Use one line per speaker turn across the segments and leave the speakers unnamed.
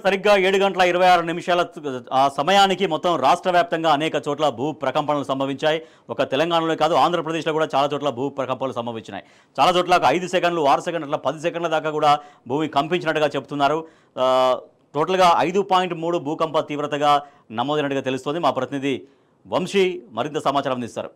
సరిగ్గా 7:26 ఆ సమయానికి మొత్తం రాష్ట్ర వ్యాప్తంగా అనేక చోట్ల భూ ప్రకంపనలు సంభవించాయి. ఒక తెలంగాణలో కాదు, ఆంధ్రప్రదేశ్లో కూడా చాలా చోట్ల భూ ప్రకంపనలు సంభవించినాయి. చాలా చోట్ల ఒక 5 సెకండ్లు, 6 సెకండ్లు, అట్లా 10 సెకండ్ల దాకా కూడా భూమి కంపించినట్టుగా చెప్తున్నారు. టోటల్గా 5.3 భూకంప తీవ్రతగా నమోదైనట్టుగా తెలుస్తోంది. మా ప్రతినిధి వంశీ మరింత సమాచారం అందిస్తారు.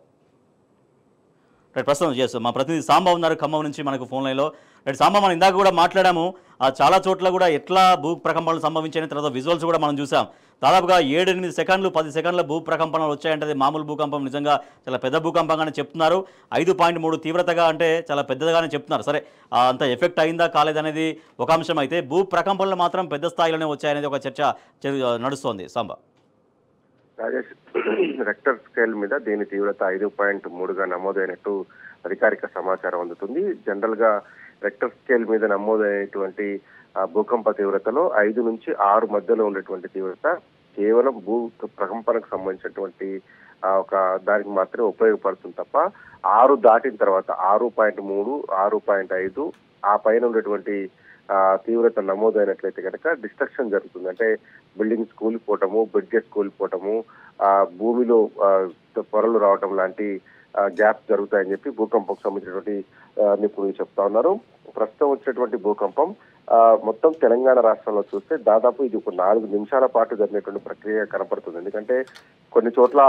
రైట్, ప్రస్తుతం చేస్తాం మా ప్రతినిధి సాంబా ఉన్నారు ఖమ్మం నుంచి మనకు ఫోన్ లైన్లో. రైట్ సాంబా, మనం ఇందాక కూడా మాట్లాడాము, చాలా చోట్ల కూడా ఎట్లా భూ ప్రకంపనలు సంభవించిన తర్వాత విజువల్స్ కూడా మనం చూసాం. దాదాపుగా 7-8 సెకండ్లు, 10 సెకండ్ల భూ ప్రకంపనలు వచ్చాయంటే మామూలు భూకంపం నిజంగా చాలా పెద్ద భూకంపంగానే చెప్తున్నారు. 5.3 తీవ్రతగా అంటే చాలా పెద్దగానే చెప్తున్నారు. సరే, అంత ఎఫెక్ట్ అయిందా కాలేదనేది ఒక అంశం అయితే, భూ ప్రకంపనలు మాత్రం పెద్ద స్థాయిలోనే వచ్చాయనేది ఒక చర్చ నడుస్తోంది. సాంబా,
రాజేష్, రెక్టర్ స్కేల్ మీద దీని తీవ్రత 5.3గా నమోదైనట్టు అధికారిక సమాచారం అందుతుంది. జనరల్ గా రెక్టర్ స్కేల్ మీద నమోదైనటువంటి భూకంప తీవ్రతలో 5 నుంచి 6 మధ్యలో ఉండేటువంటి తీవ్రత కేవలం భూ ప్రకంపనకు సంబంధించినటువంటి ఒక దానికి మాత్రమే ఉపయోగపడుతుంది తప్ప 6 దాటిన తర్వాత 6.3, 6.5 ఆ పైన ఉండేటువంటి తీవ్రత నమోదైనట్లయితే కనుక డిస్ట్రక్షన్ జరుగుతుంది. అంటే బిల్డింగ్స్ కూలిపోవటము, బ్రిడ్జెస్ కూలిపోవటము, భూమిలో పొరలు రావటం లాంటి గ్యాప్స్ జరుగుతాయని చెప్పి భూకంపంకు సంబంధించినటువంటి నిపుణులు చెప్తా ఉన్నారు. ప్రస్తుతం వచ్చినటువంటి భూకంపం మొత్తం తెలంగాణ రాష్ట్రంలో చూస్తే దాదాపు ఇది ఒక 4 నిమిషాల పాటు జరిగినటువంటి ప్రక్రియ కనపడుతుంది. ఎందుకంటే కొన్ని చోట్ల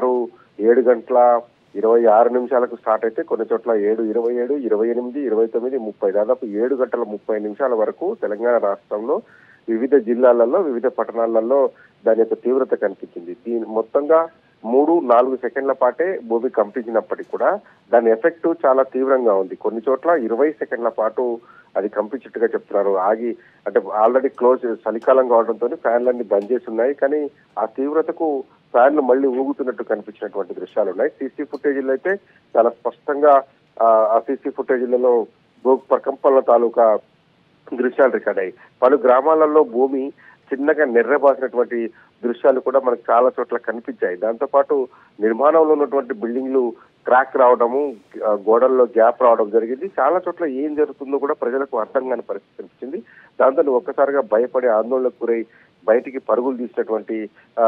7 గంటల 26 నిమిషాలకు స్టార్ట్ అయితే, కొన్ని చోట్ల 7:27, 28, 29, 30 దాదాపు 7 గంటల 30 నిమిషాల వరకు తెలంగాణ రాష్ట్రంలో వివిధ జిల్లాలలో, వివిధ పట్టణాలలో దాని యొక్క తీవ్రత కనిపించింది. దీని మొత్తంగా 3-4 సెకండ్ల పాటే భూమి కంపించినప్పటికీ కూడా దాని ఎఫెక్ట్ చాలా తీవ్రంగా ఉంది. కొన్ని చోట్ల 20 సెకండ్ల పాటు అది కంపించినట్టుగా చెప్తున్నారు. అంటే ఆల్రెడీ చలికాలం కావడంతో ఫ్యాన్లన్నీ బంద్ చేసి ఉన్నాయి, కానీ ఆ తీవ్రతకు ఫ్యాన్లు మళ్ళీ ఊగుతున్నట్టు కనిపించినటువంటి దృశ్యాలు ఉన్నాయి. సీసీ ఫుటేజీలు అయితే చాలా స్పష్టంగా ఆ సీసీ ఫుటేజీలలో భూ ప్రకంపనల తాలూకా దృశ్యాలు రికార్డ్ అయ్యాయి. పలు గ్రామాలలో భూమి చిన్నగా నెర్రబాసినటువంటి దృశ్యాలు కూడా మనకు చాలా చోట్ల కనిపించాయి. దాంతో పాటు నిర్మాణంలో ఉన్నటువంటి బిల్డింగ్లు క్రాక్ రావడము, గోడల్లో గ్యాప్ రావడం జరిగింది. చాలా చోట్ల ఏం జరుగుతుందో కూడా ప్రజలకు అర్థం కాని పరిస్థితి కనిపించింది. దాంతో ఒక్కసారిగా భయపడి ఆందోళనకు గురై బయటికి పరుగులు తీసినటువంటి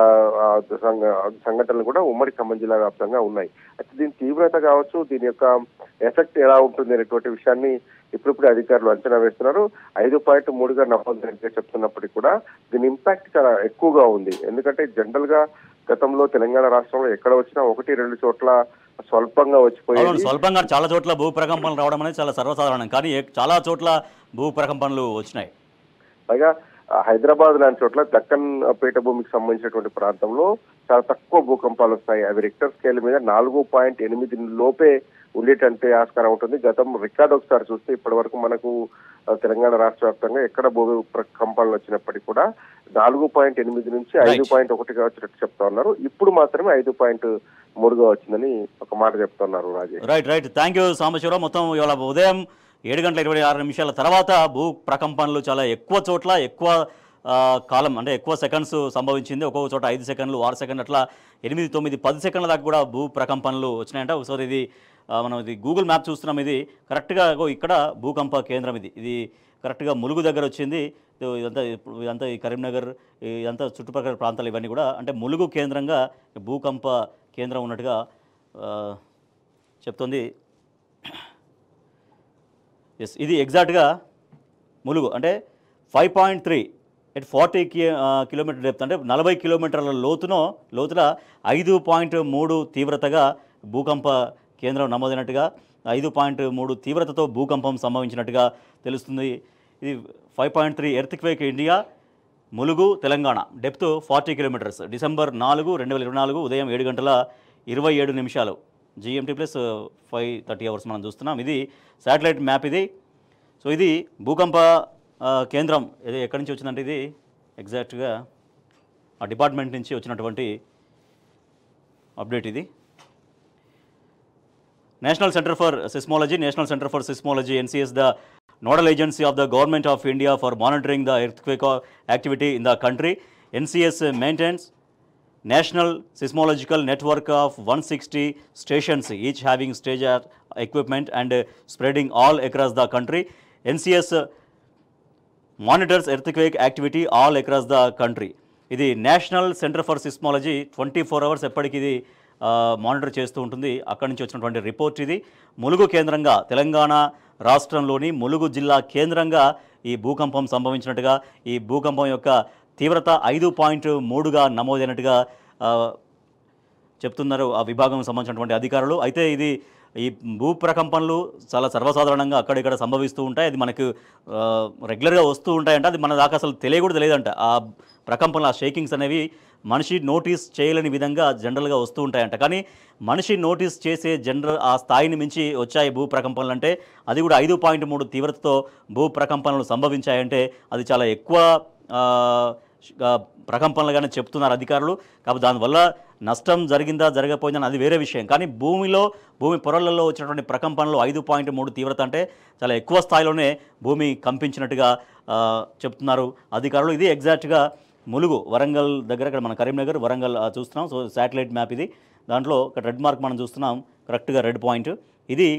సంఘటనలు కూడా ఉమ్మడి ఖమ్మం జిల్లా వ్యాప్తంగా ఉన్నాయి. అయితే దీని తీవ్రత కావచ్చు, దీని యొక్క ఎఫెక్ట్ ఎలా ఉంటుంది అనేటువంటి విషయాన్ని ఇప్పుడిప్పుడే అధికారులు అంచనా వేస్తున్నారు. 5.3గా నమోదైనట్టుగా చెప్తున్నప్పటికీ కూడా దీని ఇంపాక్ట్ చాలా ఎక్కువగా ఉంది. ఎందుకంటే జనరల్ గా గతంలో తెలంగాణ రాష్ట్రంలో ఎక్కడ వచ్చినా 1-2 చోట్ల స్వల్పంగా వచ్చిపోయింది.
స్వల్పంగా చాలా చోట్ల భూ ప్రకంపనలు రావడం అనేది చాలా సర్వసాధారణం, కానీ చాలా చోట్ల భూ ప్రకంపనలు వచ్చినాయి.
పైగా హైదరాబాద్ లాంటి చోట్ల దక్కన్ పీఠభూమికి సంబంధించినటువంటి ప్రాంతంలో చాలా తక్కువ భూకంపాలు వస్తాయి. అవి రిక్టర్ స్కేల్ మీద 4.8 లోపే ఉండేటంటే ఆస్కారం ఉంటుంది. గతం రికార్డు ఒకసారి చూస్తే ఇప్పటి వరకు మనకు తెలంగాణ రాష్ట్ర వ్యాప్తంగా ఎక్కడ భూ కంపనలు వచ్చినప్పటికీ కూడా 4.8 నుంచి 5.1గా వచ్చినట్టు చెప్తా ఉన్నారు. ఇప్పుడు మాత్రమే 5.3గా వచ్చిందని ఒక మాట చెప్తున్నారు. Rajesh,
right, thank you Sambasivarao. మొత్తం ఇవాళ ఉదయం 7:26 తర్వాత భూ ప్రకంపనలు చాలా ఎక్కువ చోట్ల ఎక్కువ కాలం, అంటే ఎక్కువ సెకండ్స్ సంభవించింది. ఒక్కొక్క చోట 5 సెకండ్లు, 6 సెకండ్లు, అట్లా 8, 9, 10 సెకండ్ల దాకా కూడా భూ ప్రకంపనలు వచ్చినాయంట. ఒకసారి ఇది మనం గూగుల్ మ్యాప్ చూస్తున్నాం. ఇది కరెక్ట్గా ఇక్కడ భూకంప కేంద్రం, ఇది కరెక్ట్గా ములుగు దగ్గర వచ్చింది. ఇదంతా ఈ కరీంనగర్, ఇదంతా చుట్టుపక్కల ప్రాంతాలు ఇవన్నీ కూడా అంటే ములుగు కేంద్రంగా భూకంప కేంద్రం ఉన్నట్టుగా చెప్తుంది. ఎస్, ఇది ఎగ్జాక్ట్గా ములుగు, అంటే 5.3 at 40 కిలోమీటర్ డెప్త్, అంటే 40 కిలోమీటర్ల లోతున 5.3 తీవ్రతగా భూకంప కేంద్రం నమోదైనట్టుగా, 5.3 తీవ్రతతో భూకంపం సంభవించినట్టుగా తెలుస్తుంది. ఇది 5.3 earthquake India, Mulugu, Telangana, depth 40 kilometres. December 4, 2024 ఉదయం 7:27 GMT ప్లస్ 5:30 hours మనం చూస్తున్నాం. ఇది శాటిలైట్ మ్యాప్ ఇది. సో ఇది భూకంప కేంద్రం ఇది ఎక్కడి నుంచి వచ్చిందంటే ఇది ఎగ్జాక్ట్గా ఆ డిపార్ట్మెంట్ నుంచి వచ్చినటువంటి అప్డేట్. ఇది national centre for seismology NCS, the nodal agency of the Government of India for monitoring the earthquake activity in the country. NCS maintains National Seismological Network of 160 stations, each having stage equipment and spreading all across the country. NCS monitors earthquake activity all across the country. ఇది national centre for seismology 24 hours ఎప్పటికీ ఇది monitor చేస్తూ ఉంటుంది. అక్కడి నుంచి వచ్చినటువంటి report ఇది. ములుగు కేంద్రంగా, తెలంగాణ రాష్ట్రంలోని ములుగు జిల్లా కేంద్రంగా ఈ భూకంపం సంభవించినట్టుగా, ఈ భూకంపం యొక్క తీవ్రత 5.3గా నమోదైనట్టుగా చెప్తున్నారు ఆ విభాగం సంబంధించినటువంటి అధికారులు. అయితే ఇది ఈ భూ ప్రకంపనలు చాలా సర్వసాధారణంగా అక్కడిక్కడ సంభవిస్తూ ఉంటాయి. అది మనకు రెగ్యులర్గా వస్తూ ఉంటాయంట. అది మన దాకా అసలు కూడా తెలియదంట. ఆ ప్రకంపనలు, ఆ షేకింగ్స్ అనేవి మనిషి నోటీస్ చేయలేని విధంగా జనరల్గా వస్తూ ఉంటాయంట. కానీ మనిషి నోటీస్ చేసే ఆ స్థాయిని మించి వచ్చాయి భూ ప్రకంపనలు అంటే, అది కూడా 5.3 తీవ్రతతో భూ ప్రకంపనలు సంభవించాయంటే అది చాలా ఎక్కువ ప్రకంపనలుగానే చెప్తున్నారు అధికారులు. కాబట్టి దానివల్ల నష్టం జరిగిందా జరగకపోయిందని అది వేరే విషయం. కానీ భూమి పొరలలో వచ్చినటువంటి ప్రకంపనలు 5.3 తీవ్రత అంటే చాలా ఎక్కువ స్థాయిలోనే భూమి కంపించినట్టుగా చెప్తున్నారు అధికారులు. ఇది ఎగ్జాక్ట్గా ములుగు, వరంగల్ దగ్గర, ఇక్కడ మన కరీంనగర్, వరంగల్ చూస్తున్నాం. సో శాటిలైట్ మ్యాప్ ఇది. దాంట్లో ఇక్కడ రెడ్ మార్క్ మనం చూస్తున్నాం, కరెక్ట్గా రెడ్ పాయింట్. ఇది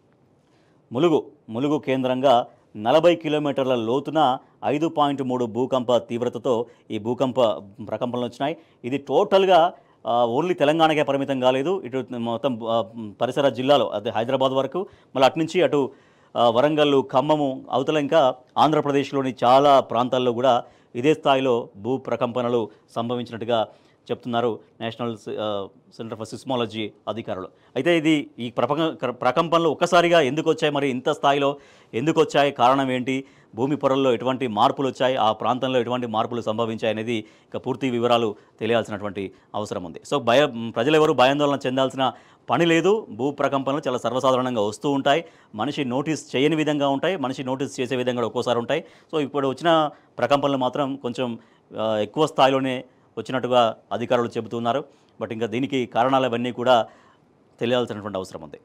ములుగు కేంద్రంగా 40 కిలోమీటర్ల లోతున 5.3 భూకంప తీవ్రతతో ఈ ప్రకంపనలు వచ్చినాయి. ఇది టోటల్గా ఓన్లీ తెలంగాణకే పరిమితం కాలేదు. ఇటు మొత్తం పరిసర జిల్లాలో, అదే హైదరాబాద్ వరకు, మళ్ళీ అటు నుంచి అటు వరంగల్, ఖమ్మము, అవతల ఇంకా ఆంధ్రప్రదేశ్లోని చాలా ప్రాంతాల్లో కూడా ఇదే స్థాయిలో భూ ప్రకంపనలు సంభవించినట్టుగా చెప్తున్నారు నేషనల్ సెంటర్ ఫర్ సిస్మాలజీ అధికారులు. అయితే ఈ ప్రకంపనలు ఒక్కసారిగా ఎందుకు వచ్చాయి, మరి ఇంత స్థాయిలో ఎందుకు వచ్చాయి, కారణం ఏంటి, భూమి పొరల్లో ఎటువంటి మార్పులు వచ్చాయి, ఆ ప్రాంతంలో ఎటువంటి మార్పులు సంభవించాయి అనేది ఇక పూర్తి వివరాలు తెలియాల్సినటువంటి అవసరం ఉంది. సో ప్రజలు ఎవరు భయాందోళన చెందాల్సిన పని లేదు. భూ ప్రకంపనలు చాలా సర్వసాధారణంగా వస్తూ ఉంటాయి. మనిషి నోటీస్ చేయని విధంగా ఉంటాయి, మనిషి నోటీస్ చేసే విధంగా ఒక్కోసారి ఉంటాయి. సో ఇప్పుడు వచ్చిన ప్రకంపనలు మాత్రం కొంచెం ఎక్కువ స్థాయిలోనే వచ్చినట్టుగా అధికారులు చెబుతున్నారు. బట్ ఇంకా దీనికి కారణాలు అవన్నీ కూడా తెలియాల్సినటువంటి అవసరం ఉంది.